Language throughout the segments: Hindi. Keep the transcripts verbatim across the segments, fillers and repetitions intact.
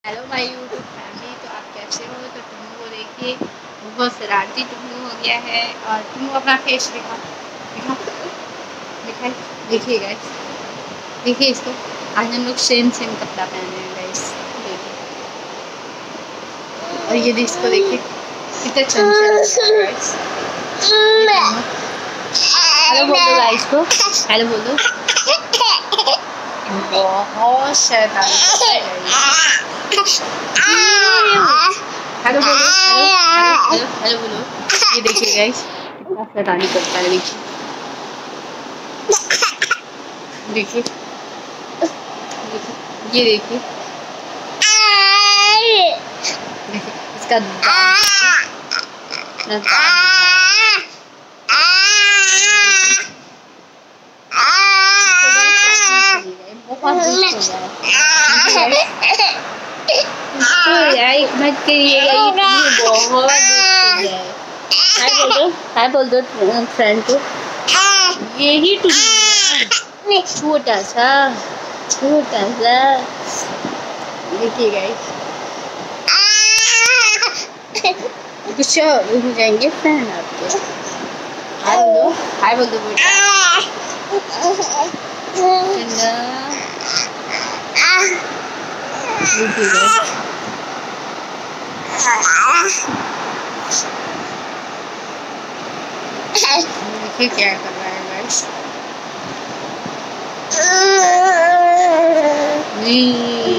Hello my YouTube family. तो आप कैसे हो? तो टुन्नू को देखिए, बहुत शरारती टुन्नू हो गया है। और टुन्नू अपना फेस दिखा दिखा दिखाई देखिए गाइस, देखिए इसको। आज हम लोग सेम सेम कपड़ा पहने हैं गाइस, देखिए। और ये इसको देखिए कितना चंचल है गाइस। हेलो बोल दो गाइस को, हेलो बोल दो। बहुत शैतान है गाइस। हेलो बोलो, हेलो हेलो हेलो बोलो। ये देखिए गाइस कितना शैतानी करता है, देखिए देखिए ये देखिए देखिए इसका दांत मत करिएगा, ये बहुत हाय बोल दो, हाय बोल दो फ्रेंड को। यही टुन्नू छोटा सा छोटा सा देखिए गाइस, गुस्सा हो जाएंगे फ्रेंड आपके। हाय बोल दो, हाय बोल दो बेटा। देखिए गाइस देखिए क्या कर रहा है गाइस। नहीं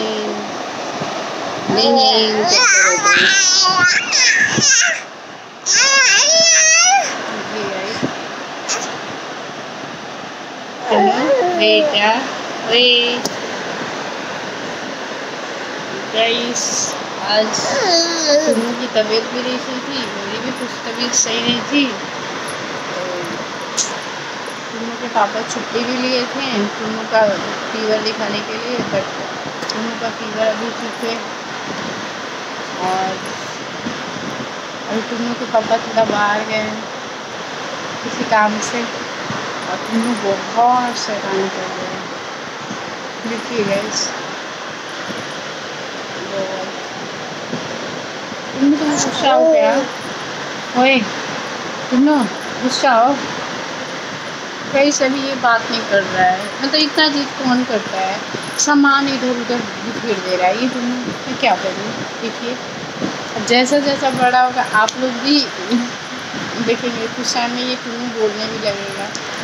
नहीं नहीं बेटा वे गाइस, आज टुन्नू की तबीयत भी नहीं सही थी, मेरी भी कुछ तबीयत सही नहीं थी। टुन्नू के पापा छुट्टी भी लिए थे टुन्नू का फीवर दिखाने के लिए, बट टुन्नू का फीवर अभी ठीक है। और अभी टुन्नू के पापा थोड़ा बाहर गए हैं किसी काम से, और टुन्नू बहुत शैतानी कर रहे हैं। देखिए गाइस टुन्नू तुम गुस्सा हो गया? ओए टुन्नू गुस्सा हो? कहीं से भी ये बात नहीं कर रहा है, मतलब तो इतना चीज कौन करता है, सामान इधर उधर बिखेर दे रहा है ये टुन्नू। मैं क्या करूँ? देखिए जैसा जैसा बड़ा होगा आप लोग भी देखेंगे, कुछ टाइम में ये टुन्नू बोलने भी लगेगा।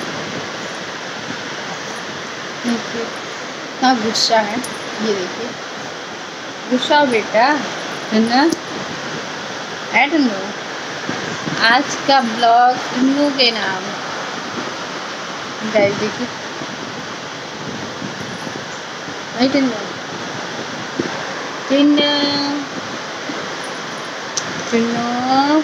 देखिए इतना गुस्सा है, ये देखिए गुस्सा हो बेटा टुन्नू। है टुन्नू, आज का ब्लॉग टुन्नू के नाम गाइस, देखिए नहीं टुन्नू टुन्नू टुन्नू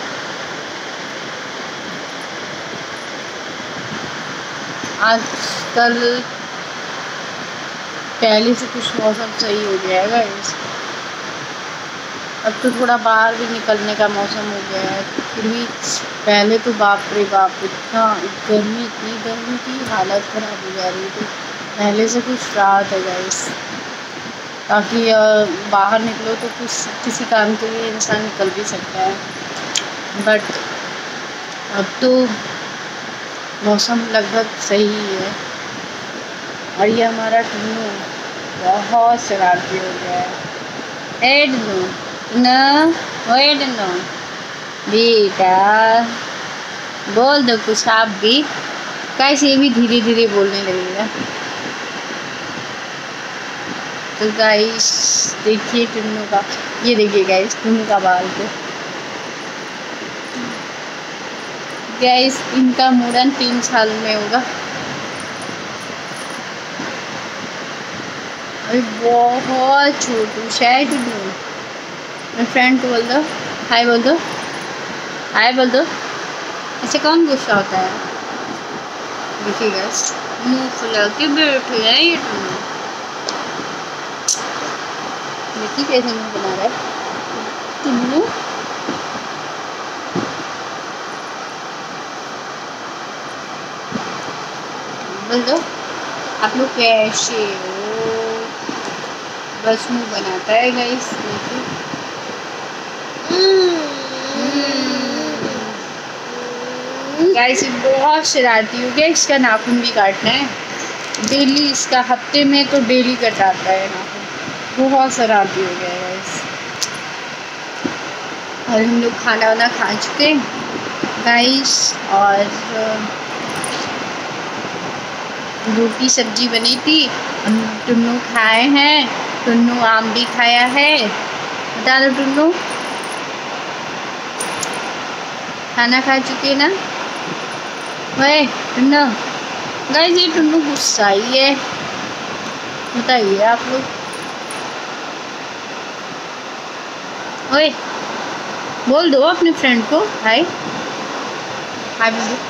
आजकल पहले से कुछ मौसम सही हो गया है गाइस। अब तो थोड़ा बाहर भी निकलने का मौसम हो गया है, फिर भी पहले तो बाप रे बाप इतना गर्मी, इतनी गर्मी की हालत खराब हो जा रही थी। पहले से कुछ राहत है गाइस, ताकि बाहर निकलो तो कुछ किसी काम के लिए इंसान निकल भी सकता है। बट अब तो मौसम लगभग सही ही है। और ये हमारा टुन्नू बहुत शरारती हो गया है। ए टुन्नू न ओए टुन्नू बेटा बोल दो कुछ आप भी, कैसे ये भी धीरे धीरे बोलने लगेगा। तो गाइस देखिए टुन्नू का, ये देखिए गाइस टुन्नू का बाल को। गाइस इनका मुड़न तीन साल में होगा। अभी बहुत छोटू शायद टुन्नू। मेरे फ्रेंड को बोल दो, हाय बोल दो, हाय बोल दो। ऐसे कौन गुस्सा होता है? देखिए गाइस मुंह फुला के बैठे हैं ये टुन्नू। देखिए कैसे मुंह बना रहा है टुन्नू। बोल दो आप लोग कैसे हो? बस मुंह बनाता है गाइस। गाइस बहुत शरारती हो गया, इसका नाखून भी काटना है डेली, इसका हफ्ते में तो डेली कटाता है नाखून, बहुत शरारती हो गया गाइस। और हम लोग खाना वाना खा चुके गाइस, और रोटी सब्जी बनी थी, हम टुन्नू खाए हैं, टुन्नू आम भी खाया है। बता दो टुन्नू, खाना खा चुके ना? वही टुन्नू गाइस, ये टुन्नू गुस्सा ही है, बताइए आप लोग। ओए बोल दो अपने फ्रेंड को हाय, हाय बोल दो।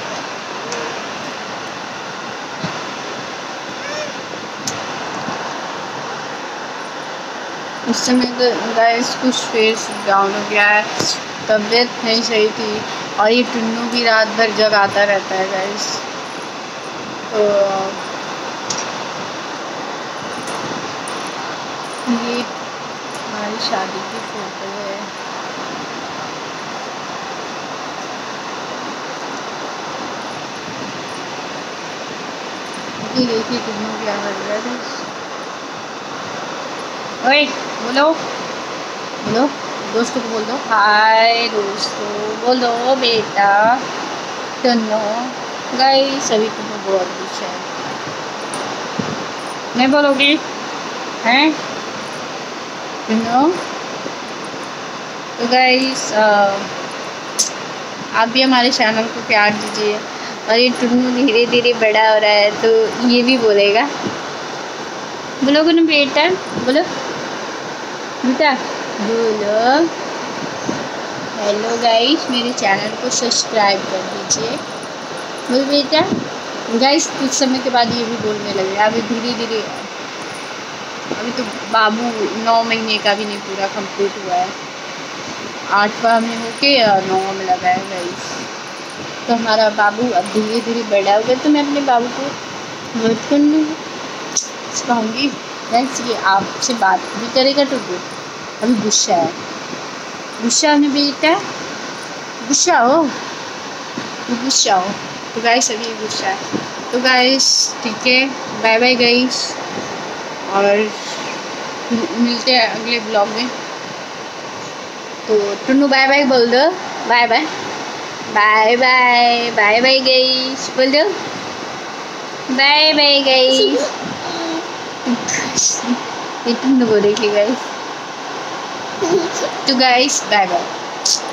उस समय गाइस कुछ फेस डाउन हो गया है, तबीयत नहीं सही थी, और ये टुन्नू भी रात भर जगाता रहता है गाइस। तो ये हमारी शादी की फोटो है। ये देखिए टुन्नू क्या कर रहा है। ओए बोलो बोलो, दोस्तों को बोल दो हाय दोस्तों, बोल दो बेटा टुन्नू। गाइस अभी टुन्नू बहुत गुस्सा है, नहीं बोलोगी हैं टुन्नू? तो गाइस आप भी हमारे चैनल को प्यार दीजिए, और ये टुन्नू धीरे धीरे बड़ा हो रहा है तो ये भी बोलेगा, बोलोगे ना बेटा? बोलो बेटा बोलो। हेलो गाइस, मेरे चैनल को सब्सक्राइब कर दीजिए, बोल बेटा। गाइस कुछ समय के बाद ये भी बोलने लगे, अभी धीरे धीरे, अभी तो बाबू नौ महीने का भी नहीं पूरा कंप्लीट हुआ है, आठवां में होके नौ में लगा है गाइस। तो हमारा बाबू अब धीरे धीरे बड़ा हो गया, तो मैं अपने बाबू को वर्ड करने सिखाऊंगी गाइस। ये आपसे बात भी करेगा तो अभी गुस्सा है, गुस्सा होने बेटा, गुस्सा हो गुस्सा हो। तो गाइस अभी गुस्सा है। तो गाइस ठीक है, बाय बाय गाइस, और मिलते हैं अगले ब्लॉग में। तो टुन्नू बाय बाय बोल दो, bye bye bye bye bye bye guys, बोल दो बाय बाय गाइस। ये टुन्नू बोलेगी गाइस। तो गाइस बाय बाय।